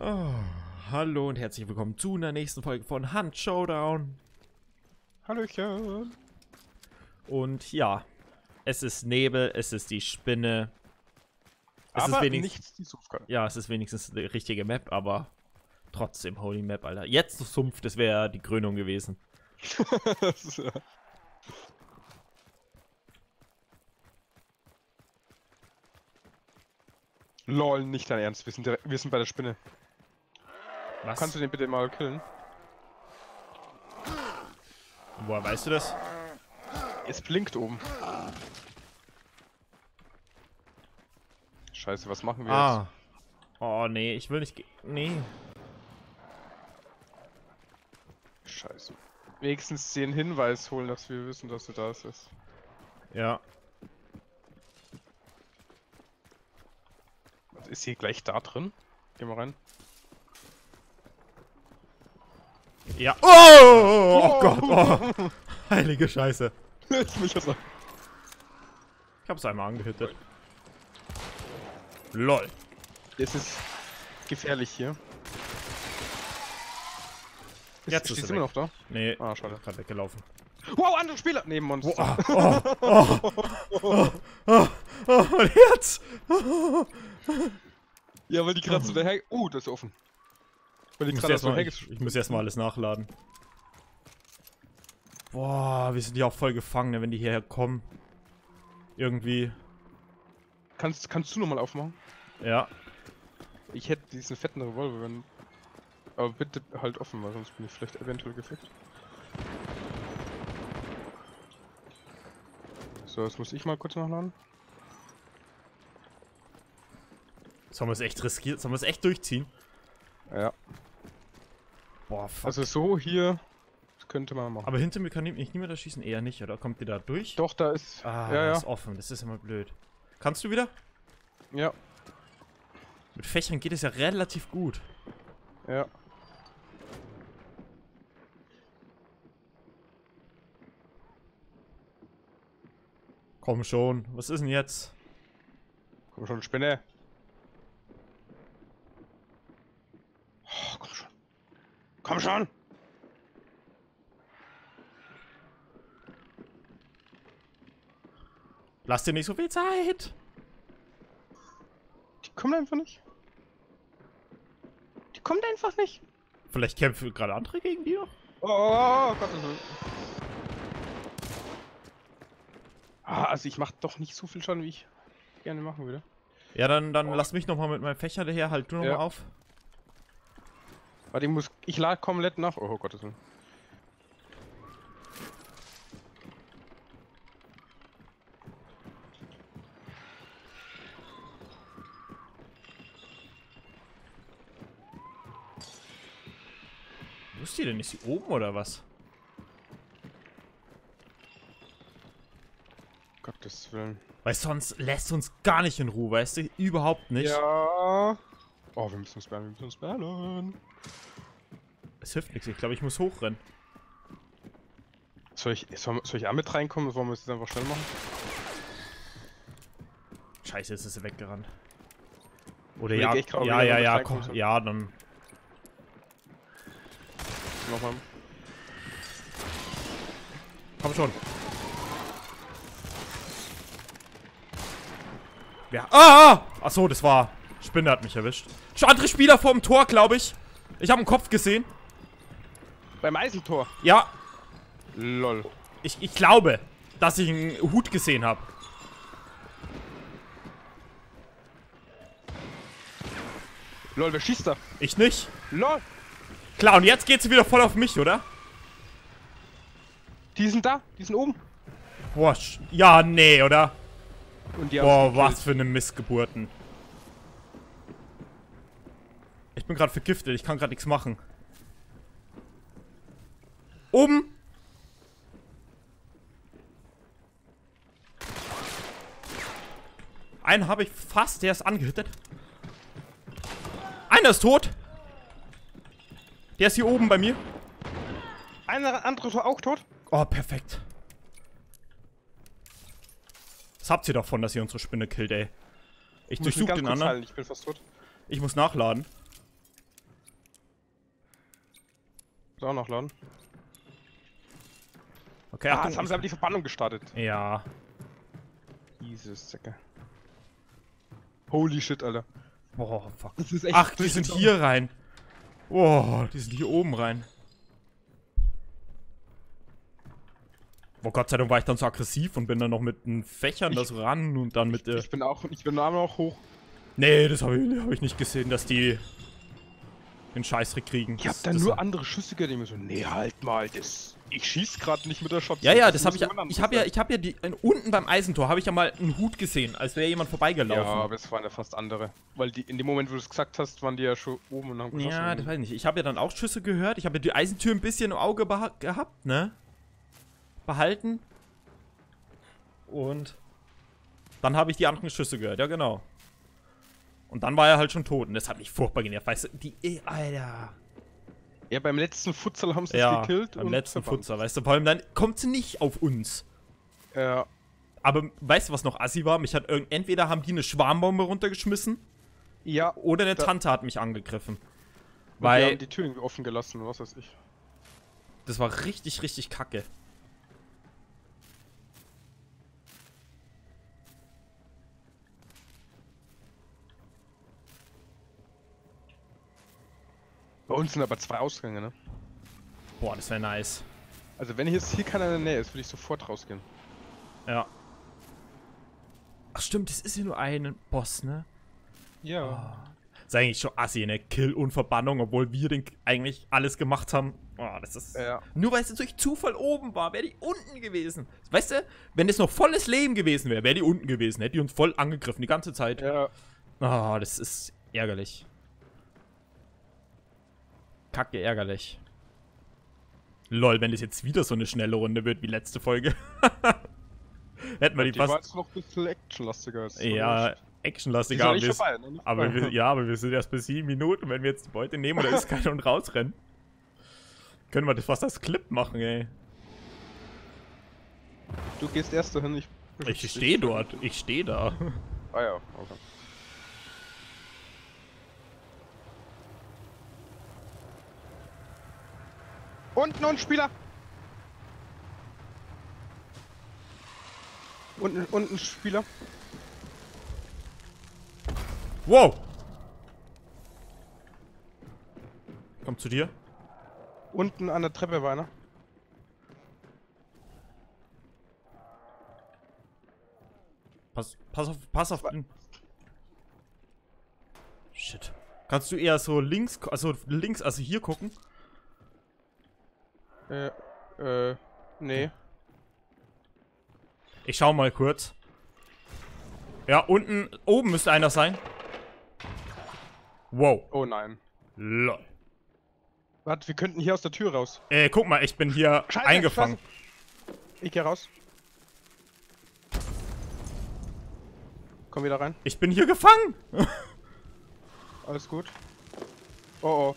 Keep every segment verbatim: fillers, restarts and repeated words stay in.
Oh, hallo und herzlich willkommen zu einer nächsten Folge von Hunt Showdown. Hallöchen. Und ja, es ist Nebel, es ist die Spinne. Es aber ist wenigstens, nichts die Sumpfkarte. ja, es ist wenigstens eine richtige Map, aber trotzdem Holy Map, Alter. Jetzt das Sumpf, das wäre die Krönung gewesen. Das ist, ja. Lol, nicht dein Ernst, wir sind, direkt, wir sind bei der Spinne. Was? Kannst du den bitte mal killen? Woher weißt du das? Es blinkt oben. Scheiße, was machen wir Ah. Oh, nee, ich will nicht... ge- Nee. jetzt? Scheiße. Wenigstens den Hinweis holen, dass wir wissen, dass du da ist. Ja. Was ist hier gleich da drin? Geh mal rein. Ja. Oh, oh, oh Gott. Oh. Heilige Scheiße. Ich will das sagen. Ich hab's einmal angehittet. Lol. Es ist gefährlich hier. Ist, Jetzt ist stehst er du immer weg. noch da? Nee, Ah, schade. gerade weggelaufen. Wow, andere Spieler! Neben uns. Oh, oh, oh, oh, oh, oh, mein Herz! Ja, weil die gerade so daher... Uh, das ist offen. Weil die Ich muss gerade erst so mal, daher... ich, ich muss erstmal alles nachladen. Boah, wir sind ja auch voll Gefangene, wenn die hierher kommen. Irgendwie. Kannst, kannst du nochmal aufmachen? Ja. Ich hätte diesen fetten Revolver, wenn... Aber bitte halt offen, weil sonst bin ich vielleicht eventuell gefickt. So, jetzt muss ich mal kurz nachladen. Sollen wir es echt riskieren? Sollen wir es echt durchziehen? Ja. Boah, fuck. Also so hier... Das könnte man machen. Aber hinter mir kann nicht niemand erschießen? Eher nicht, oder? Kommt ihr da durch? Doch, da ist... Ah, ja, ja. ist offen. Das ist immer blöd. Kannst du wieder? Ja. Mit Fächern geht es ja relativ gut. Ja. Komm schon. Was ist denn jetzt? Komm schon, Spinne. Oh, komm schon. Komm schon! Lass dir nicht so viel Zeit. Die kommt einfach nicht. Die kommt einfach nicht. Vielleicht kämpfen gerade andere gegen die noch? Oh Gott. Ah, also ich mach doch nicht so viel Schaden, wie ich gerne machen würde. Ja, dann, dann Oh. lass mich nochmal mit meinem Fächer daher. Halt du nochmal Ja. auf. Warte, ich muss. Ich lade komplett nach. Oh Gottes Willen. Wo ist die denn? Ist sie oben oder was? Gottes Willen. Weil sonst lässt uns gar nicht in Ruhe, weißt du? Überhaupt nicht. Ja. Oh, wir müssen uns beeilen, wir müssen uns beeilen. Es hilft nichts. Ich glaube, ich muss hochrennen. Soll ich, soll, soll ich auch mit reinkommen? Wollen wir es jetzt einfach schnell machen? Scheiße, jetzt ist sie weggerannt. Oder Ich ja, überlege echt gerade, ob ja, ich ja, noch ja, mit reinkommen komm, soll. ja, dann. Nochmal. Komm schon. Ja. Ah! ah! Achso, das war. Spinne hat mich erwischt. Schon andere Spieler vorm Tor, glaube ich. Ich habe einen Kopf gesehen. Beim Eisentor. Ja, Lol. ich, ich glaube, dass ich einen Hut gesehen habe. Lol, wer schießt da? Ich nicht. Lol. Klar, und jetzt geht sie wieder voll auf mich, oder? Die sind da. Die sind oben. Boah, sch- ja, nee, oder? Und die haben Boah, uns was gekillt. für eine Missgeburten. Ich bin gerade vergiftet, ich kann gerade nichts machen. Oben! Einen habe ich fast, der ist angehittet. Einer ist tot. Der ist hier oben bei mir. Einer andere Tor auch tot? Oh, perfekt. Was habt ihr davon, dass ihr unsere Spinne killt, ey? Ich Muss mich durchsuche ganz den kurz anderen. heilen, ich bin fast tot. Ich muss nachladen. Soll auch noch laden. Okay, Ah, Achtung. jetzt haben sie aber die Verbannung gestartet. Ja. Jesus, Säcke. Holy shit, Alter. Boah, fuck. Das ist echt Ach, die sind hier rein. Boah, die sind hier oben rein. Boah, Gott sei Dank war ich dann so aggressiv und bin dann noch mit den Fächern Ich- das ran und dann mit... Äh, Ich bin auch, ich bin aber auch hoch. nee, das habe ich, hab ich nicht gesehen, dass die den Scheißdreck kriegen. Ich hab Das- dann das- nur andere Schüsse gehört, die mir so, nee, halt mal, das... Ich schieß gerade nicht mit der Shotgun. Ja, ja, das habe muss ich ja. jemand Ich anderes habe ja, sein. ich habe ja die äh, unten beim Eisentor habe ich ja mal einen Hut gesehen, als wäre jemand Ja, vorbeigelaufen. aber es waren ja fast andere. Weil die in dem Moment, wo du es gesagt hast, waren die ja schon oben und haben geschossen. Ja, das weiß ich nicht. Ich habe ja dann auch Schüsse gehört. Ich habe ja die Eisentür ein bisschen im Auge beha gehabt, ne? Behalten. Und dann habe ich die anderen Schüsse gehört, ja genau. Und dann war er halt schon tot und das hat mich furchtbar genervt. Weißt du, die, eh, Alter. Ja, beim letzten Futsal haben sie es Ja, gekillt. beim und letzten verbannt. Futzer, weißt du, vor allem dann kommt sie nicht auf uns. Ja, Aber weißt du, was noch assi war? Mich hat irgend entweder haben die eine Schwarmbombe runtergeschmissen ja. oder eine Da- Tante hat mich angegriffen. Weil die Weil haben die Tür irgendwie offen gelassen, was weiß ich. das war richtig, richtig kacke. Bei uns sind aber zwei Ausgänge, ne? Boah, das wäre nice. Also wenn jetzt hier keiner in der Nähe ist, würde ich sofort rausgehen. Ja. Ach stimmt, das ist ja nur ein Boss, ne? Ja. Ist eigentlich schon assi, ne? Kill und Verbannung, obwohl wir den eigentlich alles gemacht haben. Oh, das ist... Ja. Nur weil es durch Zufall oben war, wäre die unten gewesen. Weißt du, wenn es noch volles Leben gewesen wäre, wäre die unten gewesen. Hätte die uns voll angegriffen, die ganze Zeit. Ja. Oh, das ist ärgerlich. Kacke ärgerlich. Lol, wenn das jetzt wieder so eine schnelle Runde wird wie letzte Folge. Hätten wir die, Die war fast... jetzt noch ein bisschen actionlastiger. als Ja, Die actionlastiger ist noch haben nicht wir es. vorbei, noch nicht Aber vorbei. wir, ja, aber wir sind erst bei sieben Minuten. Wenn wir jetzt die Beute nehmen oder ist keiner und rausrennen, können wir das fast als Clip machen, ey. Du gehst erst dahin, ich... Ich stehe dort. Ich stehe da. Ah ja, okay. Unten und Spieler! Unten, unten Spieler. Wow! Kommt zu dir. Unten an der Treppe war einer. Pass, pass auf, pass auf den. Shit. Kannst du eher so links, also links, also hier gucken? Äh, äh, nee. Ich schau mal kurz. Ja, unten, oben müsste einer sein. Wow. Oh nein. Lol. Warte, wir könnten hier aus der Tür raus. Äh, guck mal, ich bin hier Scheiße, eingefangen. Scheiße. Ich geh raus. Komm wieder rein. Ich bin hier gefangen. Alles gut. Oh oh.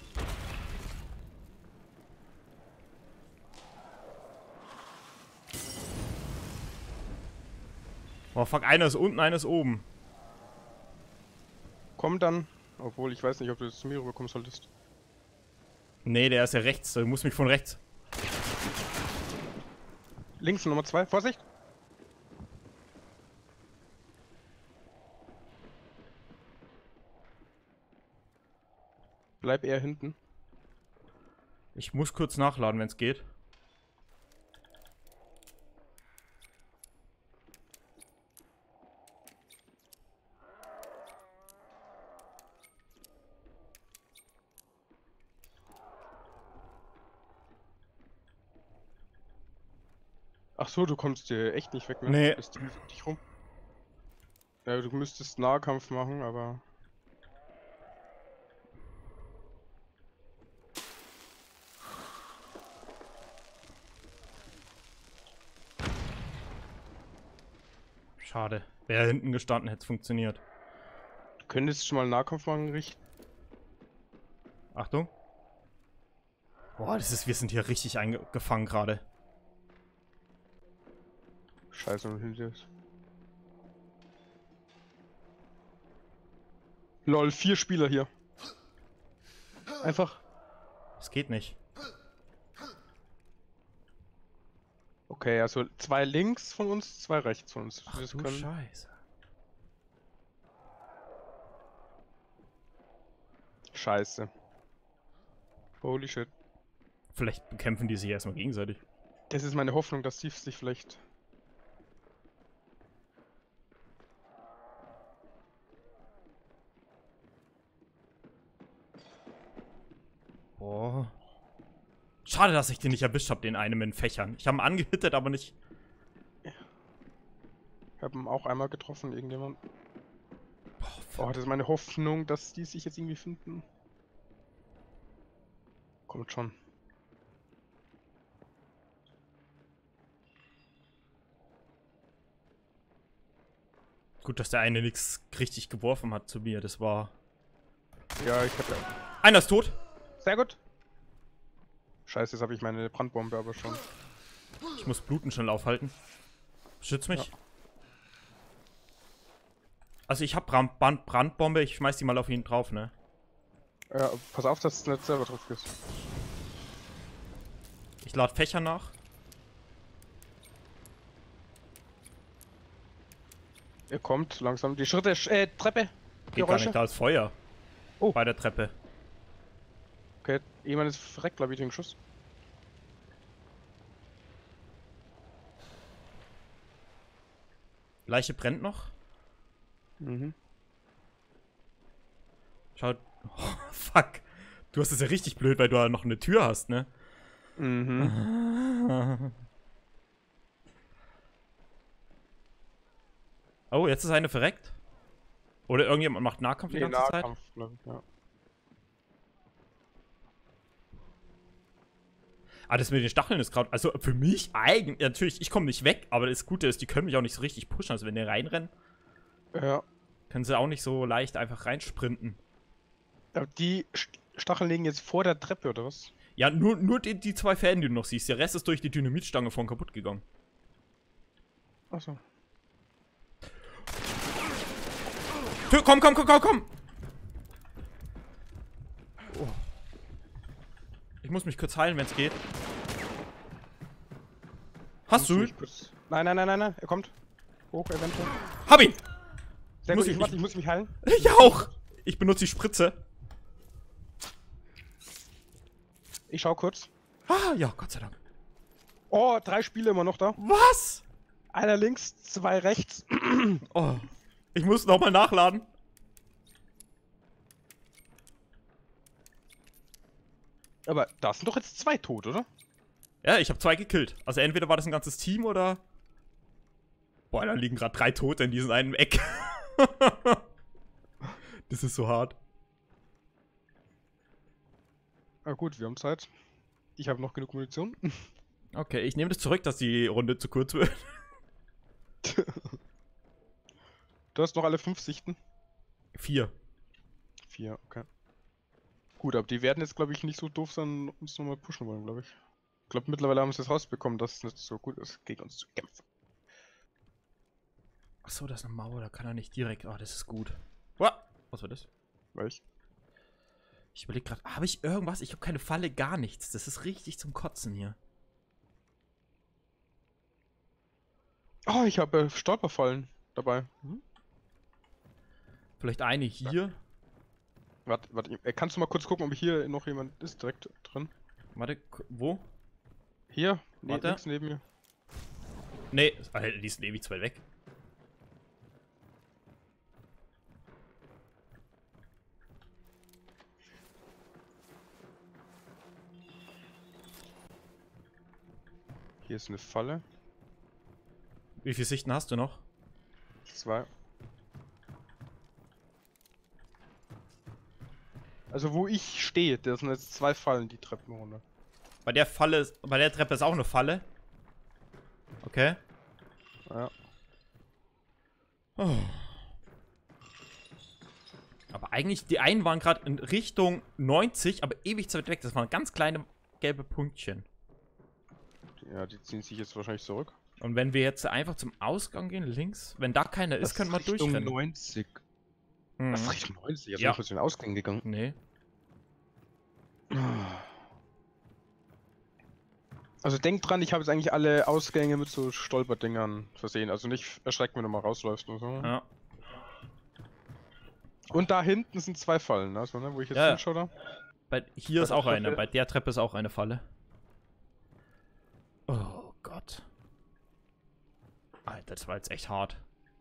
Oh fuck, einer ist unten, einer ist oben. Komm dann. Obwohl, ich weiß nicht, ob du das zu mir rüberkommen solltest. Nee, der ist ja rechts. Du musst mich von rechts. Links Nummer zwei. Vorsicht! Bleib eher hinten. Ich muss kurz nachladen, wenn es geht. Ach so, du kommst hier echt nicht weg, ne? Nee. Du bist dich rum. Ja, du müsstest Nahkampf machen, aber... Schade. Wäre hinten gestanden, hätte es funktioniert. Du könntest schon mal Nahkampf machen, richten. Achtung. Boah, das ist, wir sind hier richtig eingefangen gerade. Scheiße, und hinter ist. Lol, vier Spieler hier. Einfach. Das geht nicht. Okay, also zwei links von uns, zwei rechts von uns. Ach Das du können- Scheiße. Scheiße. Holy shit. Vielleicht bekämpfen die sich erstmal gegenseitig. Das ist meine Hoffnung, dass Steve sich vielleicht... Boah. Schade, dass ich den nicht erwischt habe, den einen mit den Fächern. Ich habe ihn angehittet, aber nicht... Ich habe ihn auch einmal getroffen, irgendjemand. Boah, Oh, das ist meine Hoffnung, dass die sich jetzt irgendwie finden. Kommt schon. gut, dass der eine nichts richtig geworfen hat zu mir. Das war... Ja, ich hab ja... Einer ist tot. Sehr gut. Scheiße, jetzt habe ich meine Brandbombe aber schon. Ich muss Bluten schnell aufhalten. Schütz mich. Ja. Also ich habe Brand Brand Brandbombe, ich schmeiß die mal auf ihn drauf, ne? Ja, pass auf, dass du nicht selber drauf gehst. Ich lade Fächer nach. Er kommt langsam. Die Schritte, äh, Treppe. Geht gar Geräusche. nicht, da ist Feuer. Oh. Bei der Treppe. Okay, jemand ist verreckt, glaube ich, den Schuss. Leiche brennt noch. Mhm. Schaut. Oh, fuck. Du hast es ja richtig blöd, weil du ja noch eine Tür hast, ne? Mhm. Oh, jetzt ist eine verreckt. Oder irgendjemand macht Nahkampf die Nee, ganze Nahkampf, glaube ich, ja. Zeit. Ah, das mit den Stacheln ist gerade. Also für mich eigentlich. Natürlich, ich komme nicht weg, aber das Gute ist, die können mich auch nicht so richtig pushen. Also wenn die reinrennen, Ja. können sie auch nicht so leicht einfach reinsprinten. Aber die St- Stacheln liegen jetzt vor der Treppe, oder was? Ja, nur, nur die, die zwei Fäden, die du noch siehst. Der Rest ist durch die Dynamitstange vorhin kaputt gegangen. Achso. Tür, komm, komm, komm, komm, komm! Oh. Ich muss mich kurz heilen, wenn es geht. Hast du? Nein, nein, nein, nein, nein, er kommt. Hoch, eventuell. Hab ihn! Sehr Muss gut, ich- ich, warte, ich muss mich heilen. Ich auch! Ich benutze die Spritze. Ich schau kurz. Ah, ja, Gott sei Dank. Oh, drei Spiele immer noch da. Was? Einer links, zwei rechts. Oh. Ich muss nochmal nachladen. Aber da sind doch jetzt zwei tot, oder? Ja, ich habe zwei gekillt. Also entweder war das ein ganzes Team oder... Boah, da liegen gerade drei Tote in diesem einen Eck. Das ist so hart. Na gut, wir haben Zeit. Ich habe noch genug Munition. Okay, ich nehme das zurück, dass die Runde zu kurz wird. Du hast noch alle fünf Sichten. Vier. Vier, okay. Gut, aber die werden jetzt, glaube ich, nicht so doof sein, uns nochmal pushen wollen, glaube ich. Ich glaube, mittlerweile haben sie es rausbekommen, dass es nicht so gut ist, gegen uns zu kämpfen. Achso, das ist eine Mauer, da kann er nicht direkt... Oh, das ist gut. Uah, was war das? Weil ich. Ich überlege gerade, habe ich irgendwas? Ich habe keine Falle, gar nichts. Das ist richtig zum Kotzen hier. Oh, ich habe äh, Stolperfallen dabei. Hm? Vielleicht eine hier. Warte, warte, äh, kannst du mal kurz gucken, ob hier noch jemand ist direkt drin? Warte, k- wo? Hier, nee, Warte. links neben mir. Nee, Alter, die ist ewig zu weit weg. Hier ist eine Falle. Wie viele Sichten hast du noch? Zwei. Also wo ich stehe, da sind jetzt zwei Fallen, die Treppen runter. Bei der Falle, ist, bei der Treppe ist auch eine Falle. Okay. Ja. Oh. Aber eigentlich, die einen waren gerade in Richtung neunzig, aber ewig zu weit weg. Das waren ganz kleine gelbe Punktchen. Ja, die ziehen sich jetzt wahrscheinlich zurück. Und wenn wir jetzt einfach zum Ausgang gehen, links, wenn da keiner ist, können wir Richtung durchrennen. neunzig. Mhm. Was, Richtung neunzig? Also Ja. ich bin zu den Ausgängen gegangen. Nee. Also denk dran, ich habe jetzt eigentlich alle Ausgänge mit so Stolperdingern versehen. Also nicht erschrecken, wenn du mal rausläufst oder so. Ja. Und da hinten sind zwei Fallen, also ne, wo ich jetzt Ja, ja. hinschaue da. Bei, hier Bei ist der auch eine. Treppe. Bei der Treppe ist auch eine Falle. Oh Gott. Alter, das war jetzt echt hart.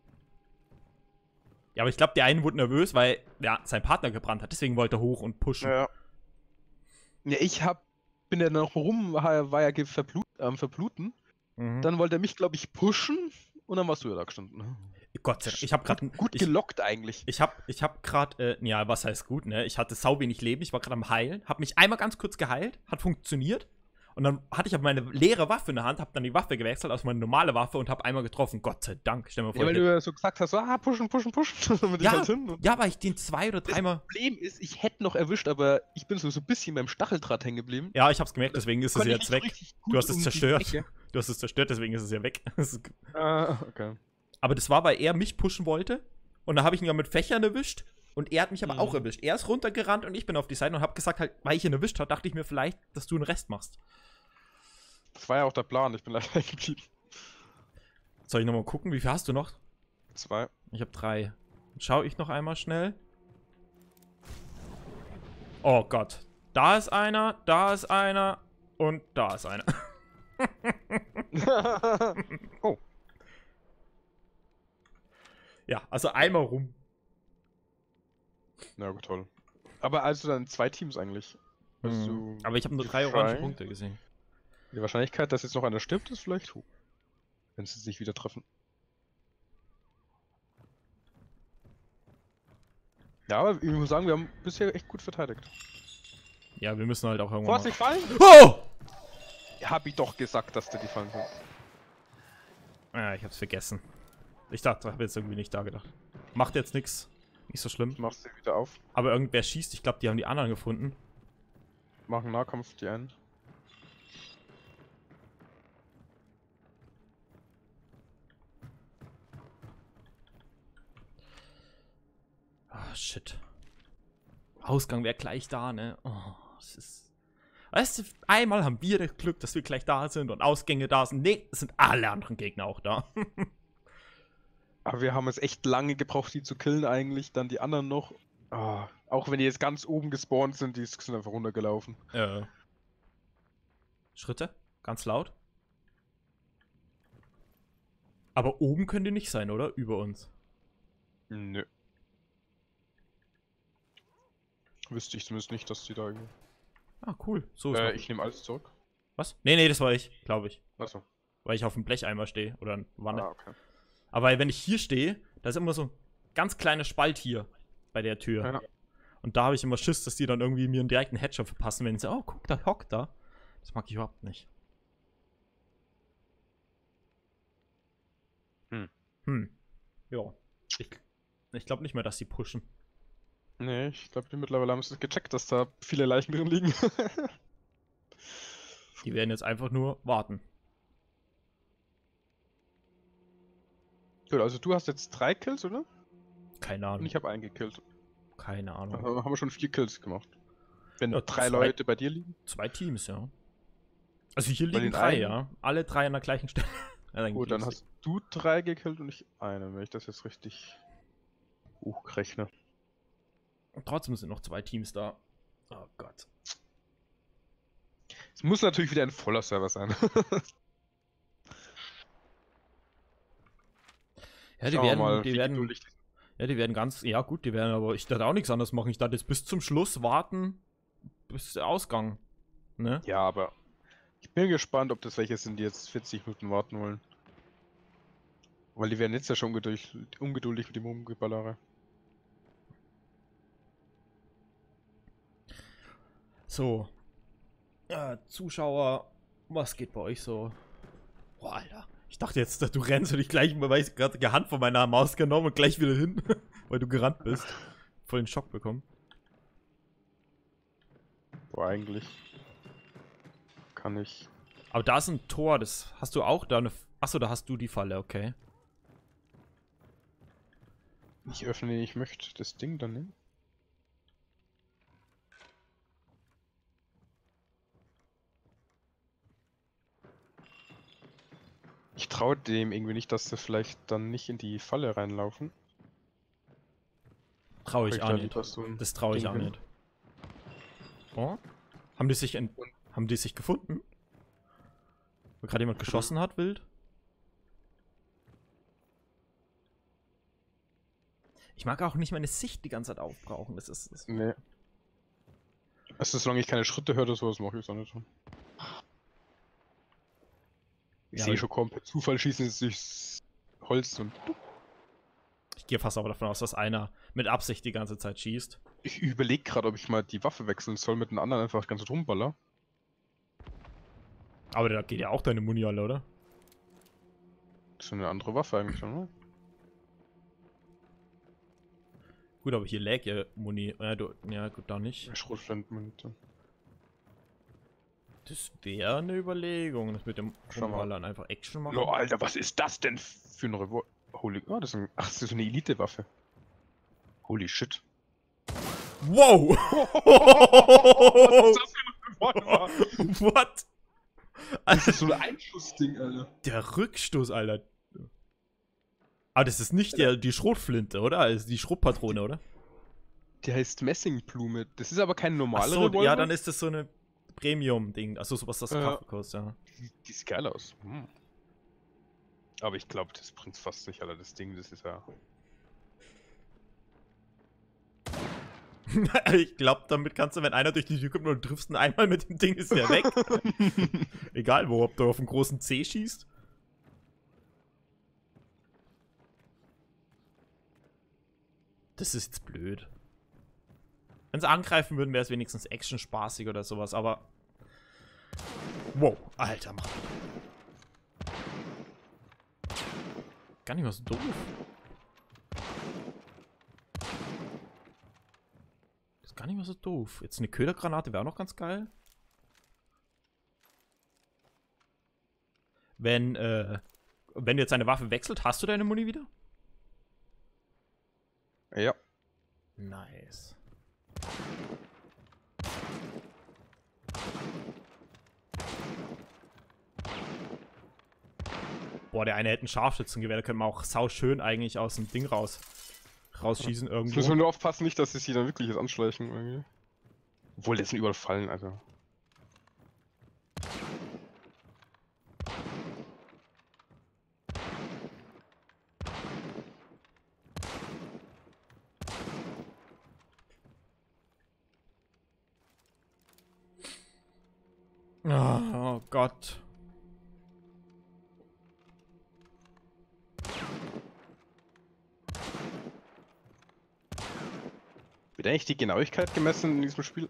Ja, aber ich glaube, der eine wurde nervös, weil ja, sein Partner gebrannt hat. Deswegen wollte er hoch und pushen. Ja. Ja, ich hab, bin ja noch rum, war, war ja ge- verblut, ähm, verbluten. Mhm. Dann wollte er mich, glaube ich, pushen und dann warst du ja da gestanden. Ne? Gott sei Dank. Ich habe gerade Gut, gut ich, gelockt eigentlich. Ich habe ich hab gerade, äh, ja, was heißt gut, ne? Ich hatte sau wenig Leben, ich war gerade am Heilen, habe mich einmal ganz kurz geheilt, hat funktioniert. Und dann hatte ich aber meine leere Waffe in der Hand, habe dann die Waffe gewechselt aus meine normale Waffe und habe einmal getroffen. Gott sei Dank, stell mir vor. Ja, weil ich du ja so gesagt hast, so, ah, pushen, pushen, pushen. Damit ich ja, halt hin. Und ja, weil ich den zwei oder das dreimal. Problem ist, ich hätte noch erwischt, aber ich bin so, so ein bisschen beim Stacheldraht hängen geblieben. Ja, ich hab's gemerkt, deswegen ist es Konnte ich jetzt nicht so weg. richtig gut Du hast es um die zerstört. Ecke. Du hast es zerstört, deswegen ist es ja weg. Ah, okay. Aber das war, weil er mich pushen wollte. Und da habe ich ihn ja mit Fächern erwischt. Und er hat mich aber Mhm. auch erwischt. Er ist runtergerannt und ich bin auf die Seite und habe gesagt, halt, weil ich ihn erwischt habe, dachte ich mir vielleicht, dass du einen Rest machst. Das war ja auch der Plan, ich bin leider hängen geblieben. Soll ich nochmal gucken, wie viel hast du noch? Zwei. Ich habe drei. Dann schau ich noch einmal schnell. Oh Gott. Da ist einer, da ist einer und da ist einer. Oh. Ja, also einmal rum. Na gut, toll. Aber also dann zwei Teams eigentlich. Also Mhm. Aber ich habe nur die drei orange Fry- Punkte gesehen. Die Wahrscheinlichkeit, dass jetzt noch einer stirbt, ist vielleicht hoch. Wenn sie sich wieder treffen. Ja, aber ich muss sagen, wir haben bisher echt gut verteidigt. Ja, wir müssen halt auch irgendwann Vorsicht, fallen! mal... Oh! Hab ich doch gesagt, dass da die fallen sind. Ja, ich hab's vergessen. Ich dachte, habe jetzt irgendwie nicht da gedacht. Macht jetzt nichts. Nicht so schlimm. Ich mach's dir wieder auf. Aber irgendwer schießt. Ich glaube, die haben die anderen gefunden. Machen Nahkampf die einen. Ah, shit. Ausgang wäre gleich da, ne? Oh, es ist... Weißt du, einmal haben wir das Glück, dass wir gleich da sind und Ausgänge da sind. Nee, es sind alle anderen Gegner auch da. Aber wir haben es echt lange gebraucht, die zu killen eigentlich. Dann die anderen noch. Ah, auch wenn die jetzt ganz oben gespawnt sind, die sind einfach runtergelaufen. äh. Schritte? Ganz laut. Aber oben können die nicht sein, oder? Über uns. Nö. Wüsste ich zumindest nicht, dass die da irgendwie... Ah, cool. So ist Äh, noch- ich nehme alles zurück. Was? Nee, nee, das war ich, glaube ich. Achso. Weil ich auf dem Blecheimer stehe. Oder eine Wanne. Ah, okay. Aber wenn ich hier stehe, da ist immer so ein ganz kleiner Spalt hier bei der Tür. Ja. Und da habe ich immer Schiss, dass die dann irgendwie mir einen direkten Headshot verpassen, wenn sie, oh, guck, da hockt da. Das mag ich überhaupt nicht. Hm. Hm. Ja. Ich, ich glaube nicht mehr, dass sie pushen. Nee, ich glaube, die mittlerweile haben es gecheckt, dass da viele Leichen drin liegen. Die werden jetzt einfach nur warten. Gut, also du hast jetzt drei Kills, oder? Keine Und Ahnung. ich habe einen gekillt. Keine Ahnung. Also haben wir schon vier Kills gemacht. Wenn Ja, drei zwei- Leute bei dir liegen. Zwei Teams, ja. Also hier Bei liegen den drei, einen? ja. Alle drei an der gleichen Stelle. Ja, dann Gut, dann geht's. hast du drei gekillt und ich einen, wenn ich das jetzt richtig hochrechne. Und trotzdem sind noch zwei Teams da. Oh Gott. Es muss natürlich wieder ein voller Server sein. Ja, die Schauen wir werden, mal, die wie werden, geduldig die sind. ja, die werden ganz, ja gut, die werden, aber ich dachte auch nichts anderes machen. Ich dachte jetzt bis zum Schluss warten, bis der Ausgang, ne? Ja, aber ich bin gespannt, ob das welche sind, die jetzt vierzig Minuten warten wollen. Weil die werden jetzt ja schon ungeduldig, ungeduldig mit dem Rumgeballere. So. Äh, Zuschauer, was geht bei euch so? Boah, Alter. Ich dachte jetzt, du rennst und ich gleich mal, weil ich gerade die Hand von meiner Maus genommen und gleich wieder hin, weil du gerannt bist. Voll den Schock bekommen. Boah, eigentlich kann ich... Aber da ist ein Tor, das hast du auch da eine... Achso, da hast du die Falle, okay. Ich öffne, ich möchte das Ding dann nehmen. traue dem irgendwie nicht, dass sie vielleicht dann nicht in die Falle reinlaufen. Traue ich Ich auch da nicht. lieber so ein Das traue ich Ding auch hin. nicht. Oh? Haben die sich ent Und- haben die sich gefunden? Wo gerade jemand geschossen hat, wild? Ich mag auch nicht meine Sicht die ganze Zeit aufbrauchen. Das ist. Das Nee. Also solange ich keine Schritte höre oder sowas, mache ich es auch nicht. Ich Ja, sehe aber- schon komplett Zufall schießen sie durchs Holz und Ich gehe fast aber davon aus, dass einer mit Absicht die ganze Zeit schießt. ich überlege gerade, ob ich mal die Waffe wechseln soll mit einem anderen einfach ganz rumballer. Aber da geht ja auch deine Muni alle, oder? Das ist eine andere Waffe eigentlich, oder? Gut, aber hier lag ja Muni. Ja, du, ja gut, da nicht. Schrotflintenmunition. Das wäre eine Überlegung, das mit dem Schau mal. Rumballern einfach Action machen. Oh, Alter, was ist das denn für ein Revolver? Holy, oh, das ist ein, ach, das ist so eine Elite-Waffe. Holy shit. Wow! Was ist das für ein Revolver? What? Das ist so ein Einschussding, Alter. Der Rückstoß, Alter. Aber das ist nicht der, die Schrotflinte, oder? Also die Schrotpatrone, oder? Die heißt Messingblume. Das ist aber kein Ach normaler so, Revolver. ja, dann ist das so eine Premium-Ding. Achso, sowas, das Ja. Kaffee kostet, ja. Die, die sieht geil aus. Hm. Aber ich glaube, das bringt fast nicht, Alter. Das Ding, das ist ja... Ich glaube, damit kannst du, wenn einer durch die Tür kommt und du triffst ihn einmal mit dem Ding, ist der weg. Egal wo, ob du auf einen großen C schießt. Das ist jetzt blöd. Wenn sie angreifen würden, wäre es wenigstens action-spaßig oder sowas, aber... Wow, Alter, Mann. Gar nicht mal so doof. Das ist gar nicht mal so doof. Jetzt eine Ködergranate wäre auch noch ganz geil. Wenn, äh... Wenn du jetzt eine Waffe wechselt, hast du deine Muni wieder? Ja. Nice. Boah, der eine hätte ein Scharfschützengewehr, da könnte man auch sauschön eigentlich aus dem Ding raus rausschießen Jetzt irgendwo. müssen wir nur aufpassen, nicht, dass sie sich dann wirklich jetzt anschleichen. Irgendwie. Obwohl, das sind überall Fallen, Alter. Oh, oh Gott. Wird eigentlich die Genauigkeit gemessen in diesem Spiel?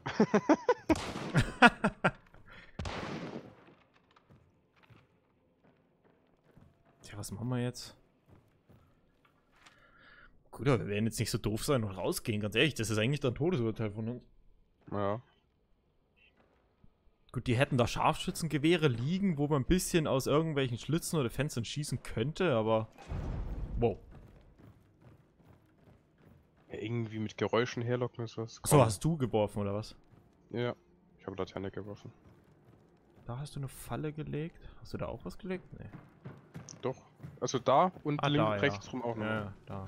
Tja, was machen wir jetzt? Gut, aber wir werden jetzt nicht so doof sein und rausgehen, ganz ehrlich. Das ist eigentlich dann ein Todesurteil von uns. Ja. Gut, die hätten da Scharfschützengewehre liegen, wo man ein bisschen aus irgendwelchen Schlitzen oder Fenstern schießen könnte, aber... Wow. Ja, irgendwie mit Geräuschen herlocken ist was. So, hast du geworfen, oder was? Ja. Ich habe Laterne geworfen. Da hast du eine Falle gelegt. Hast du da auch was gelegt? Nee. Doch. Also da und Ah, links, da, ja. rechts rum auch noch. Ja, ja, da.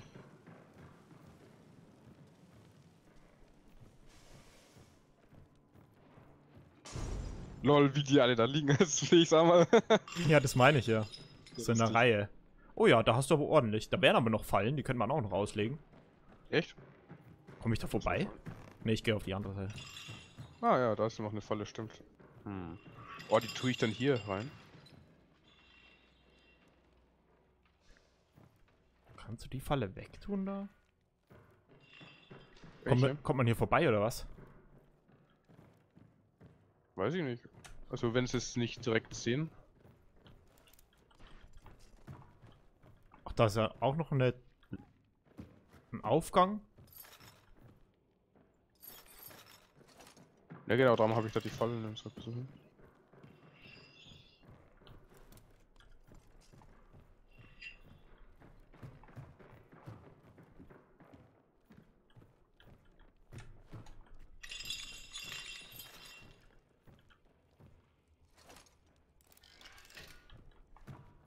Lol, wie die alle da liegen. Das will ich sag mal. Ja, das meine ich ja. So in der Lustig. Reihe. Oh ja, da hast du aber ordentlich. Da wären aber noch Fallen, die könnte man auch noch auslegen. Echt? Komme ich da vorbei? Ne, ich gehe auf die andere Seite. Ah ja, da ist noch eine Falle, stimmt. Hm. Oh, die tue ich dann hier rein. Kannst du die Falle wegtun da? Kommt Welche? man, kommt man hier vorbei oder was? Weiß ich nicht. Also wenn sie es nicht direkt sehen. Ach, da ist ja auch noch eine, ein Aufgang. Ja genau, darum habe ich da die Falle in so besuchen.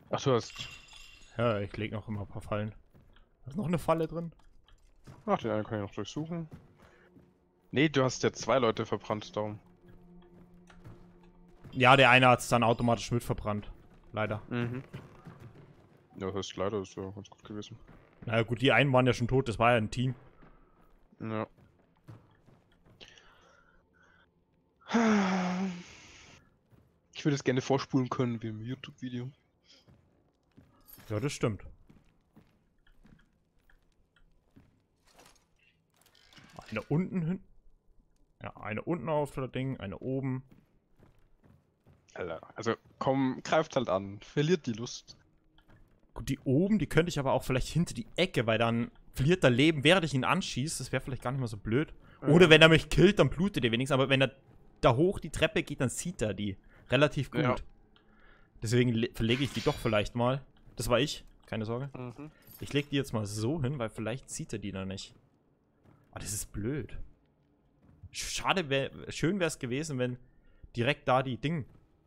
Ach, du hast. Ja, ich leg noch immer ein paar Fallen. Da ist noch eine Falle drin. Ach, den einen kann ich noch durchsuchen. Nee, du hast ja zwei Leute verbrannt, darum. Ja, der eine hat es dann automatisch mit verbrannt. Leider. Mhm. Ja, das ist leider, das ist ja ganz gut gewesen. Na naja, gut, die einen waren ja schon tot, das war ja ein Team. Ja. Ich würde es gerne vorspulen können wie im YouTube-Video. Ja, das stimmt. Eine unten hin. Ja, eine unten auf das Ding, eine oben. Alter, also komm, greift halt an. Verliert die Lust. Gut, die oben, die könnte ich aber auch vielleicht hinter die Ecke, weil dann verliert er Leben, während ich ihn anschieße. Das wäre vielleicht gar nicht mal so blöd. Oder Ja. wenn er mich killt, dann blutet er wenigstens. Aber wenn er da hoch die Treppe geht, dann sieht er die relativ gut. Ja. Deswegen verlege ich die doch vielleicht mal. Das war ich, keine Sorge. Mhm. Ich lege die jetzt mal so hin, weil vielleicht sieht er die dann nicht. Ah, das ist blöd. Schade, wär, schön wäre es gewesen, wenn direkt da die Ding.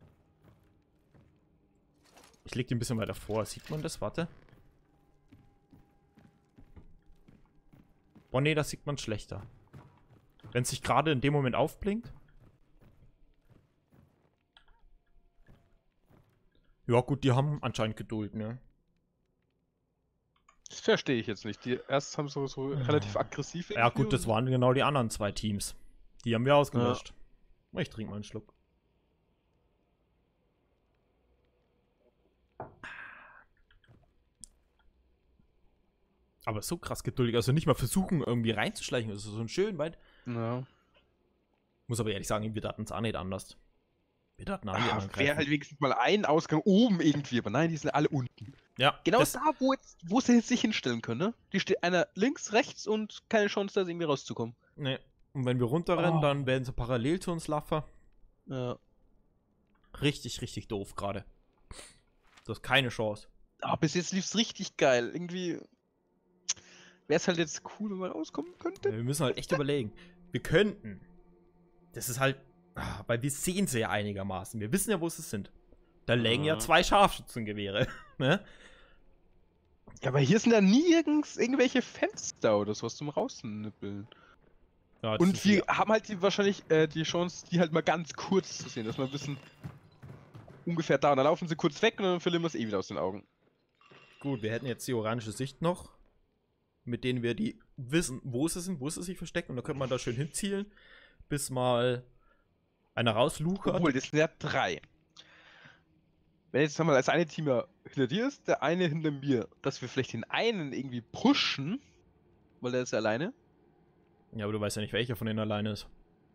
Ich lege die ein bisschen weiter vor. Sieht man das? Warte. Boah, nee, das sieht man schlechter. Wenn es sich gerade in dem Moment aufblinkt. Ja gut, die haben anscheinend Geduld, ne? Das verstehe ich jetzt nicht. Die erst haben so, so relativ aggressiv. Ja gut, das waren genau die anderen zwei Teams. Die haben wir ausgelöscht. Ja. Ich trinke mal einen Schluck. Aber so krass geduldig. Also nicht mal versuchen, irgendwie reinzuschleichen. Das ist so ein schön weit. Ja. Muss aber ehrlich sagen, wir dachten es auch nicht anders. Wir dachten auch nicht Ah, anders. wäre halt wenigstens mal ein Ausgang oben irgendwie, aber nein, die sind alle unten. Ja, Genau das, da, wo, jetzt, wo sie jetzt sich hinstellen können, ne? Die steht einer links, rechts und keine Chance, da irgendwie rauszukommen. nee. Und wenn wir runterrennen, Oh. dann werden sie parallel zu uns laufen. Ja. Richtig, richtig doof gerade. Du hast keine Chance. Aber bis jetzt lief's richtig geil. Irgendwie wäre es halt jetzt cool, wenn man rauskommen könnte. Wir müssen halt echt überlegen. Wir könnten. Das ist halt. ah, Weil wir sehen sie ja einigermaßen. Wir wissen ja, wo sie sind. Da lägen ja Mhm. zwei Scharfschützengewehre. Ne? Ja, aber hier sind ja nirgends irgendwelche Fenster oder sowas zum Rausnippeln. Ja, das Und ist wir hier- haben halt die, wahrscheinlich äh, die Chance, die halt mal ganz kurz zu sehen, dass wir wissen, ungefähr da. Und dann laufen sie kurz weg und dann verlieren wir es eh wieder aus den Augen. Gut, wir hätten jetzt die orange Sicht noch. Mit denen wir die wissen, wo sie sind, wo sie sich verstecken. Und da könnte man da schön hinzielen, bis mal einer rausluchert. Obwohl, das sind ja drei. Wenn jetzt sagen wir mal, das eine Team ja hinter dir ist, der eine hinter mir, dass wir vielleicht den einen irgendwie pushen, weil der ist ja alleine. Ja, aber du weißt ja nicht, welcher von denen alleine ist.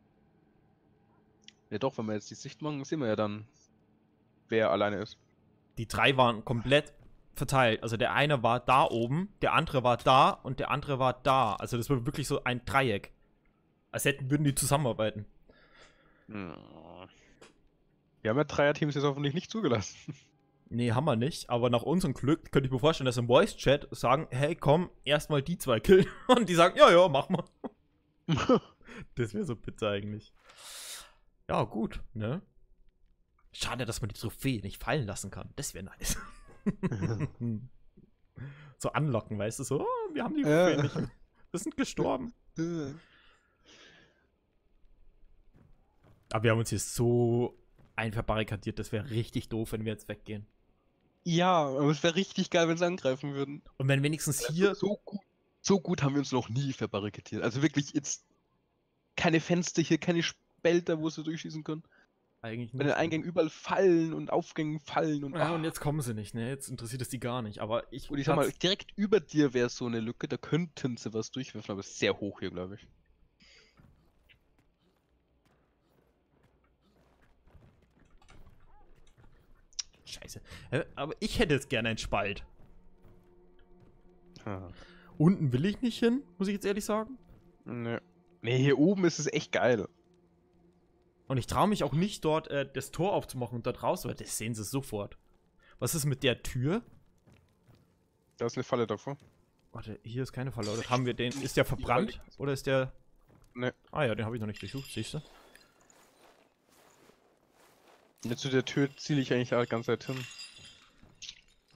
Ja doch, wenn wir jetzt die Sicht machen, sehen wir ja dann, wer alleine ist. Die drei waren komplett verteilt. Also der eine war da oben, der andere war da und der andere war da. Also das war wirklich so ein Dreieck. Als hätten, würden die zusammenarbeiten. Hm. Wir haben ja Dreier-Teams jetzt hoffentlich nicht zugelassen. Nee, haben wir nicht. Aber nach unserem Glück könnte ich mir vorstellen, dass im Voice-Chat sagen, hey, komm, erstmal die zwei killen. Und die sagen, ja, ja, mach mal. Das wäre so bitter eigentlich. Ja, gut, ne? Schade, dass man die Trophäe nicht fallen lassen kann. Das wäre nice. So anlocken, weißt du, so, oh, wir haben die Trophäe Ja. nicht. Wir sind gestorben. Aber wir haben uns hier so einverbarrikadiert, das wäre richtig doof, wenn wir jetzt weggehen. Ja, aber es wäre richtig geil, wenn sie angreifen würden. Und wenn wenigstens hier. So gut, so gut haben wir uns noch nie verbarrikadiert. Also wirklich jetzt keine Fenster hier, keine Spälter, wo sie durchschießen können. Eigentlich Bei den Eingängen überall Fallen und Aufgängen Fallen und. Ja, ah. und jetzt kommen sie nicht, ne? Jetzt interessiert es die gar nicht. Aber ich. Und ich sag mal, direkt über dir wäre so eine Lücke, da könnten sie was durchwerfen, aber es ist sehr hoch hier, glaube ich. Scheiße. Hä? Aber ich hätte jetzt gerne einen Spalt. Ah. Unten will ich nicht hin, muss ich jetzt ehrlich sagen. Ne. Ne, hier oben ist es echt geil. Und ich traue mich auch nicht, dort äh, das Tor aufzumachen und dort raus, weil das sehen sie sofort. Was ist mit der Tür? Da ist eine Falle davor. Warte, hier ist keine Falle, oder haben wir den? Ist der verbrannt? Oder ist der. Ne. Ah ja, den habe ich noch nicht durchsucht, siehst du? Jetzt zu der Tür ziele ich eigentlich die ganze Zeit hin.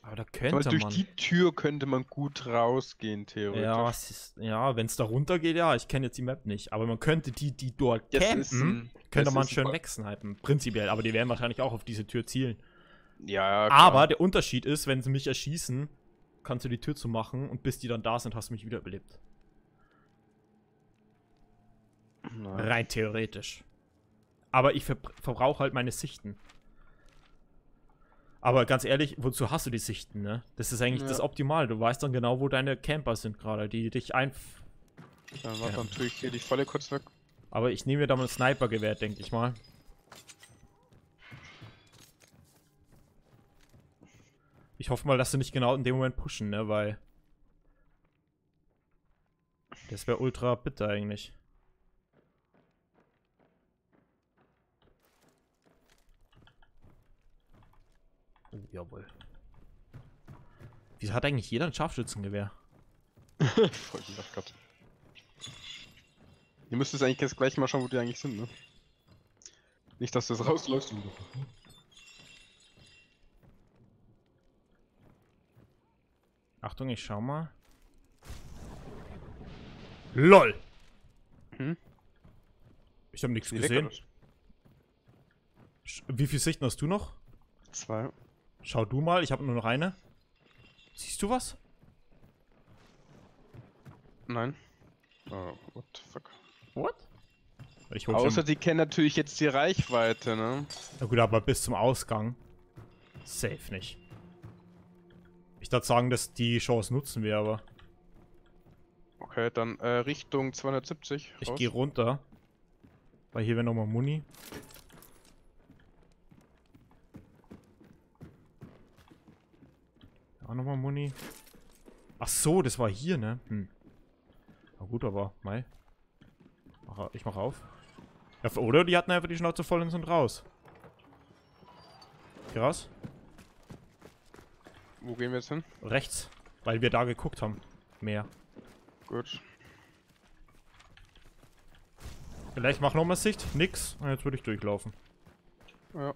Aber da Aber könnte durch man. die Tür könnte man gut rausgehen, theoretisch. Ja, es ist, ja wenn es da runter geht, ja, ich kenne jetzt die Map nicht. Aber man könnte die, die dort Das campen, ist ein- könnte das man ist ein schön Ba- wegsnipen. Prinzipiell, aber die werden wahrscheinlich auch auf diese Tür zielen. Ja, klar. Aber der Unterschied ist, wenn sie mich erschießen, kannst du die Tür zumachen und bis die dann da sind, hast du mich wiederbelebt. Nein. Rein theoretisch. Aber ich ver verbrauche halt meine Sichten. Aber ganz ehrlich, wozu hast du die Sichten, ne? Das ist eigentlich Ja. das Optimale. Du weißt dann genau, wo deine Camper sind gerade, die dich ein... Dann war Ja. natürlich hier die Falle kurz weg. Aber ich nehme mir da mal ein Sniper-Gewehr, denke ich mal. Ich hoffe mal, dass sie nicht genau in dem Moment pushen, ne? Weil... Das wäre ultra bitter eigentlich. Oh, jawohl. Wieso hat eigentlich jeder ein Scharfschützengewehr? Voll gedacht grad. Ihr müsst jetzt eigentlich jetzt gleich mal schauen, wo die eigentlich sind, ne? Nicht, dass das rausläuft. Achtung, ich schau mal. LOL! Hm? Ich habe nichts Wie gesehen. lecker Sch- Wie viele Sichten hast du noch? das. Zwei. Schau du mal, ich habe nur noch eine. Siehst du was? Nein. Oh, what the fuck. What? Ich hol Außer schon. die kennen natürlich jetzt die Reichweite, ne? Na gut, aber bis zum Ausgang. Safe nicht. Ich darf sagen, dass die Chance nutzen wir, aber Okay, dann äh, Richtung zweihundertsiebzig. ich raus. gehe runter. Weil hier wäre nochmal Muni. Auch nochmal Muni. Ach so, das war hier, ne? Hm. Na gut, aber, mei. Mach- Ich mach auf. Ja, oder die hatten einfach die Schnauze voll und sind raus. Geh raus. Wo gehen wir jetzt hin? Rechts. Weil wir da geguckt haben. Mehr. Gut. Vielleicht mach nochmal Sicht. Nix. Und jetzt würde ich durchlaufen. Ja.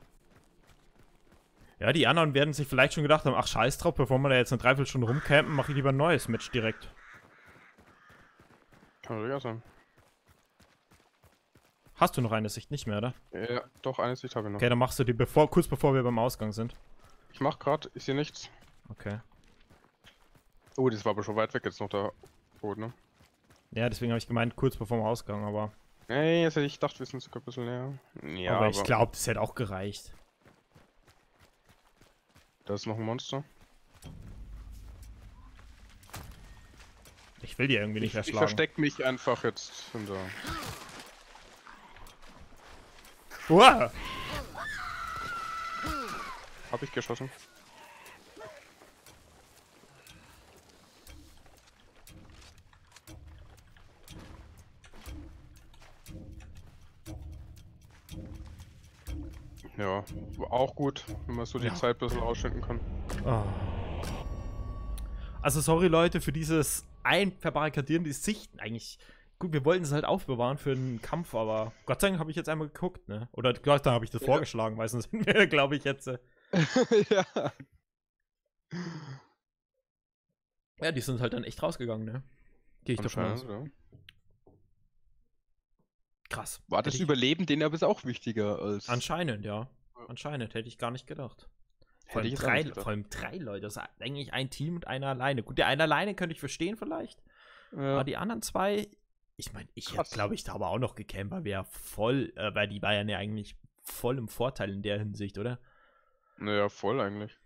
Ja, die anderen werden sich vielleicht schon gedacht haben, ach scheiß drauf, bevor wir da jetzt eine Dreiviertelstunde rumcampen, mache ich lieber ein neues Match direkt. Kann natürlich auch sein. Hast du noch eine Sicht? Nicht mehr, oder? Ja, doch, eine Sicht habe ich noch. Okay, dann machst du die bevor, kurz bevor wir beim Ausgang sind. Ich mach grad, ich sehe nichts. Okay. Oh, das war aber schon weit weg jetzt noch da oben, ne? Ja, deswegen habe ich gemeint, kurz bevor dem Ausgang, aber... Nee, jetzt hätte ich gedacht, wir sind sogar ein bisschen näher. Ja, aber aber, ich glaube, das hätte auch gereicht. da ist noch ein Monster. Ich will die irgendwie nicht Ich, ich erschlagen. versteck mich einfach jetzt hinter. Uah! Hab ich geschossen? Ja, war auch gut, wenn man so die Ja. Zeit ein bisschen ausschenken kann. Oh. Also sorry Leute für dieses Einverbarrikadieren, die Sichten eigentlich. Gut, wir wollten es halt aufbewahren für einen Kampf, aber Gott sei Dank habe ich jetzt einmal geguckt, ne? Oder Gott sei Dank habe ich das Ja. vorgeschlagen, weil sonst wäre, glaube ich, jetzt. Äh, Ja. ja, die sind halt dann echt rausgegangen, ne? Gehe ich davon aus. Anscheinend, ja. Krass. War das Hätte ich- Überleben denen aber ist auch wichtiger als. Anscheinend, ja. Anscheinend, hätte ich gar nicht gedacht. Vor Hätte allem, ich jetzt auch drei, nicht gedacht. vor allem drei Leute, das ist eigentlich ein Team und einer alleine. Gut, der eine alleine könnte ich verstehen vielleicht, Ja. aber die anderen zwei, ich meine, ich hätte, Krass. glaube ich, da aber auch noch gecampt, weil wir voll, äh, weil die waren ja eigentlich voll im Vorteil in der Hinsicht, oder? Naja, voll eigentlich.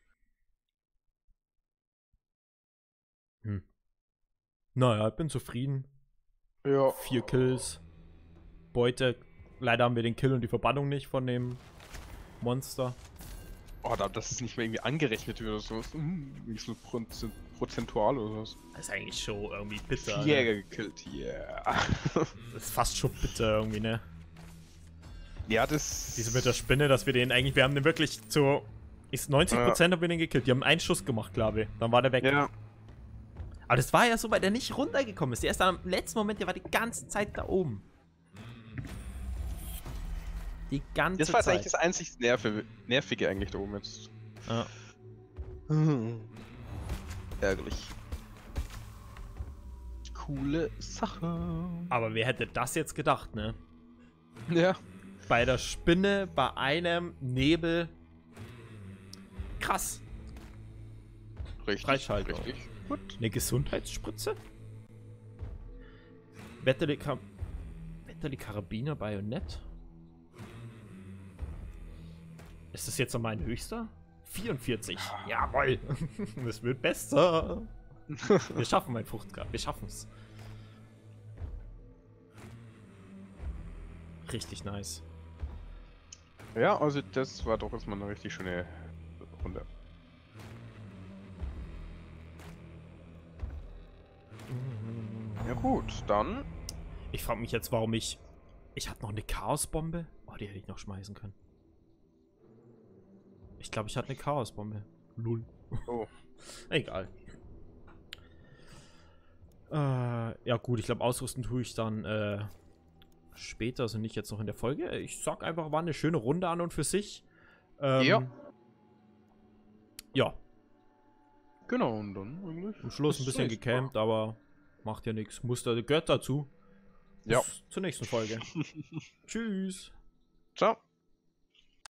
Hm. Naja, ich bin zufrieden. Ja. Vier Kills. Beute. Leider haben wir den Kill und die Verbannung nicht von dem Monster. Oh, da, dass es nicht mehr irgendwie angerechnet wird oder sowas. Hm, Nicht so proz- prozentual oder sowas. Das ist eigentlich schon irgendwie bitter. Vier Ne? gekillt, yeah. Das ist fast schon bitter irgendwie, ne? Ja, das. Diese mit der Spinne, dass wir den eigentlich, wir haben den wirklich zu, ist neunzig Prozent haben wir den gekillt. Die haben einen Schuss gemacht, glaube ich. Dann war der weg. Ja. Aber das war ja so, weil der nicht runtergekommen ist. Der ist dann am letzten Moment, der war die ganze Zeit da oben. Die ganze Das war jetzt Zeit. eigentlich das einzig Nerv Nervige eigentlich da oben jetzt. Ja. Ärgerlich. Coole Sache. Aber wer hätte das jetzt gedacht, ne? Ja. Bei der Spinne, bei einem Nebel. Krass. Richtig. Freischalter. Richtig. Gut. Eine Gesundheitsspritze? Wetter die, Ka Wetter die Karabiner Bajonett? Ist das jetzt noch mein höchster? vierundvierzig. Jawohl. Das wird besser. Wir schaffen mein Fruchtgrad. Wir schaffen es. Richtig nice. Ja, also das war doch erstmal eine richtig schöne Runde. Ja gut, dann. Ich frage mich jetzt, warum ich... Ich hatte noch eine Chaosbombe. Oh, die hätte ich noch schmeißen können. Ich glaube, ich hatte eine Chaosbombe. Lull. Oh. Egal. Äh, ja gut, ich glaube, ausrüsten tue ich dann äh, später, also nicht jetzt noch in der Folge. Ich sag einfach, war eine schöne Runde an und für sich. Ähm, Ja. Ja. Genau, und dann eigentlich. Am Schluss ein bis bisschen zum nächsten gecampt, aber macht ja nichts. Muster gehört dazu. Bis Ja. zur nächsten Folge. Tschüss. Ciao.